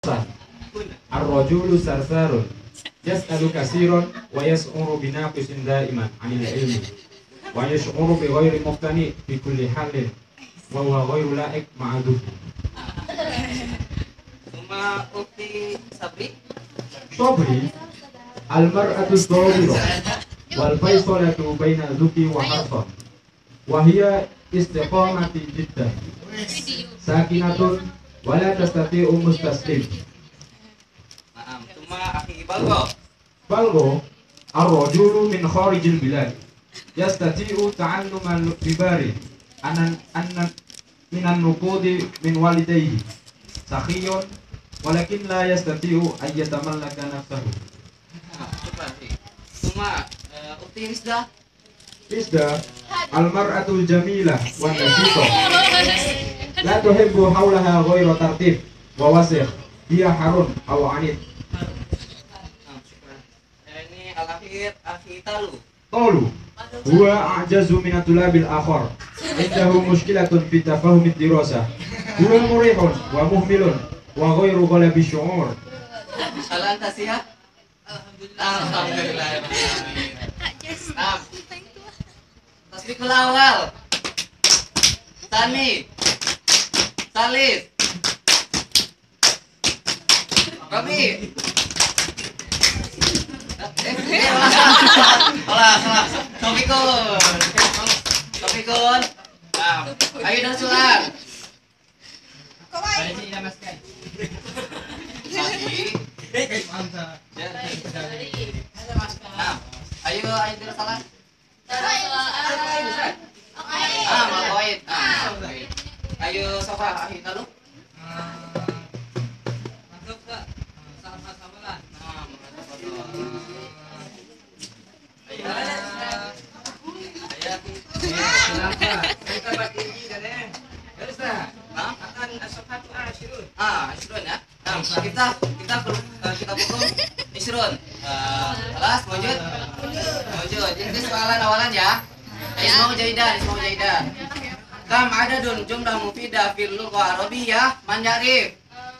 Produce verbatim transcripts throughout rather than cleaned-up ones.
Ar-rajulu sarsarun yas'alu katsiran wa yas'uru binaqisin da'iman 'anil ilmi wa yash'uru bi ghairi muqtani bi kulli halin wa huwa ghairu la'iq ma'adud. Suma ukti sabri Sabri al-mar'atu dhawira wal faisalatu baina dhuki wa harfan wa hiya istiqamati jiddan sakinatun wa la tastati'u mustaslim. Naam, suma akhi balgo Balgo ar-rajulu min kharijil bilad yastati'u ta'alluma al-bibari anan annan minan nuqudi min walidayhi sakhiyun walakin la yastati'u an yatamallaka nafsahu. Suma ukti Rizda Isda al-mar'atul jamilah wa nashiqah la tuhibbu hawlaha ghayra tartib wa wasikh hiya harun aw anid. Naam, syukran. Ini al-akhir akhi Talu. Qalu huwa a'jazu min at-tulabil akhar indahu mushkilatun fi tafahum ad-dirasah huwa murihun wa muhmilun wa ghayru ghalabi syu'ur. Hal anta sihat? Alhamdulillah. Naam. Tasbih awal. Tani. Salis. Rabi. Eh, salah, salah. Topikun. Topikun. Nah, ayo dan sulan. Lagi. Nah, ayo ayo dan salah. Ah, makoid. Ah, ayo sofa akhir lalu. Masuk ke sama-samalan. Ah, Ayo. Ayo. Kenapa? Kita bagi dan eh. Ustaz, akan asofatu asyrun. Ah, asyrun ya. Nah, kita kita perlu kita perlu isyrun. Kelas wujud. Wujud. Ini soalan awalan ya. Ismu jaidan, ismu jaidan. Kam adadun jumlah mufidah fil lughah arabiyyah man ya'rif?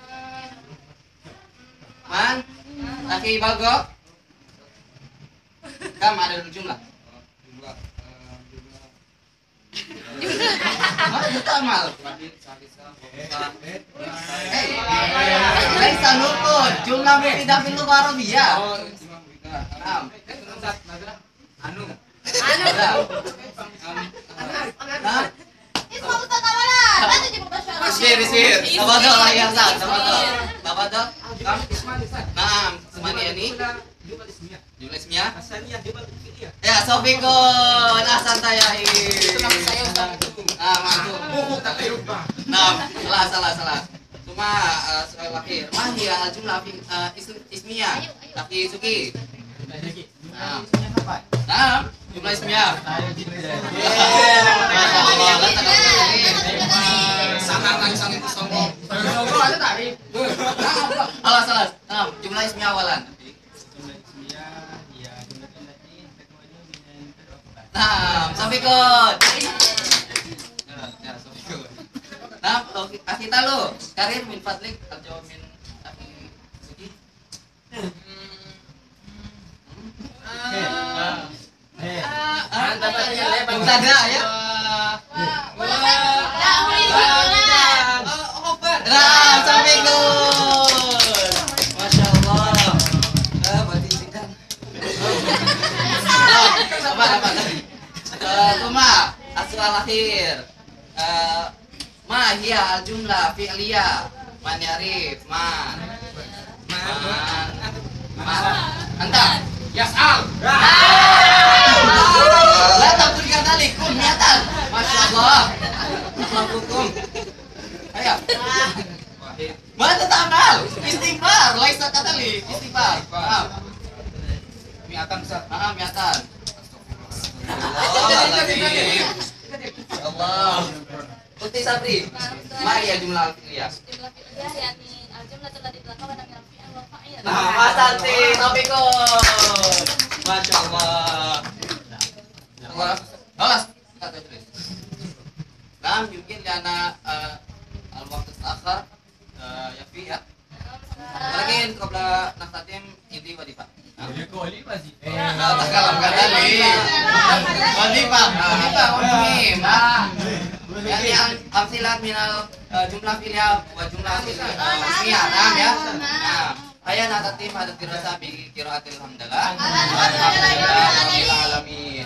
Man? Akhi Bagok. Kam adadun jumlah? Tamal. Laisa nukun jumlah mufidah fil lughah arabiyyah. Naam. Anu. Anu. Hah? Isma Ustaz awalan. Nanti jemput masyarakat. Ismir, ismir. Tabadol lah yang sah. Tabadol. Tabadol. Kam isman isman. Naam. Ismani ini. Jumlah ismiyah. Jumlah ismiyah. Asalnya jumlah fi'liyah. Ya, Sofikun. Ahsan tayahi. Ah, mantap. Buku tak lupa. Naam. Salah, salah, salah. Cuma soal akhir. Mahia al-jumlah ismiyah. Tapi Suki. Naam. Naam. Jumlah ismiyah. Sangat langsung itu sombong. Ada tadi. Salah salah. Nah, jumlah ismiyah awalan. Nah, Sofikun. Nah, kita lo karir min fadlik atau min Mubtada ya. Nah, Sofikun. Masya Allah. Ah, berarti sidang. Apa apa tadi? Kuma asal akhir. Ma hiya al jumlah fi'liyah. Man yarif man. Man. Man. Anta. Yas'al. La taburikan tadi kun niatan. Masya Allah. Hukum. Ayo. Mana tamal? Istighfar, laisa katali. Istighfar. Miatan Ustaz. Ah, miatan. Astagfirullahaladzim. Allah. Uti Sabri. Mari ya jumlah al-fi'liyah. Jumlah fi'liyah yakni al-jumlah terladi belakang pada minal fi'al wal fa'il. Nah, Mas Santi, Taufikun. Masya Allah. Allah. Alas. Kata tulis. Nah, mungkin karena al-waktu akhir ya fi ya. lain qabla naqtatim inti wadifah. Koli pasti. Takalam kadali. Wadifah, wadifah muhim. Yani amsilat minal jumlah fi'liyah wa jumlah ismiyah. Nah ya. Nah, aya naqtatim hadat dirasa bi qiraatil hamdalah. Alhamdulillahil alamin.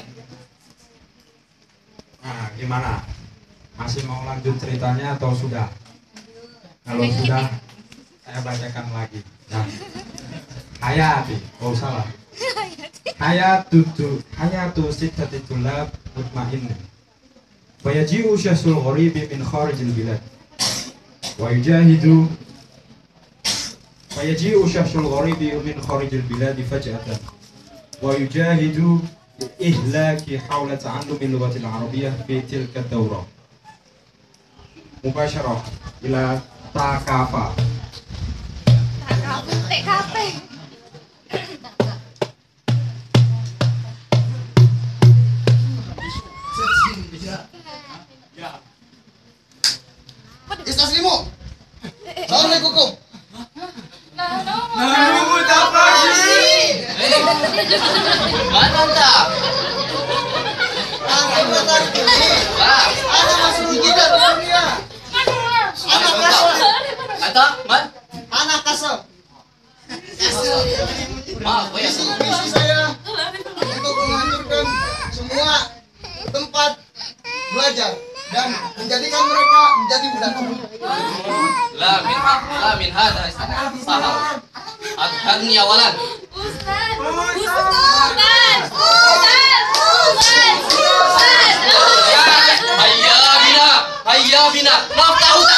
Nah, gimana? Masih mau lanjut ceritanya atau sudah? Kalau sudah, saya bacakan lagi. Nah, hayati, oh salah. Hayatu tu, hayatu sittati tulab mutmain. Fayaji'u syahsul gharibi min kharijil bilad. Wa yujahidu. Fayaji'u syahsul gharibi min kharijil bilad faj'atan. Wa yujahidu ihlaki hawla ta'allumi lughatil arabiyyah fi tilka ad-dawrah. Mubasyarah ila takafa. Takafa, T K P. Istaslimu. Assalamualaikum. Nah, Nunggu apa sih? Mana tak? Aku datang ini. Ah, Ada masuk gigi dan dunia. Anak kasar. atau man? Anak kasar. Maaf, ya. Misi, misi saya untuk menghancurkan semua tempat belajar dan menjadikan mereka menjadi budak. La min la min hada sahal. Adhan ya walad. Ustaz. Ustaz. Ustaz. Ustaz. Ustaz. Hayya bina, hayya bina. Naftahu